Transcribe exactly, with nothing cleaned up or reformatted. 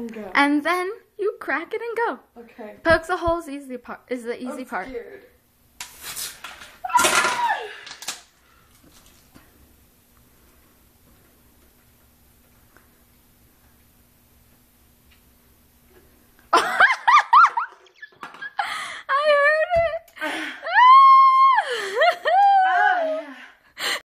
And go. And then you crack it and go. Okay. Pokes a hole is easy part. Is the easy I'm part. Scared.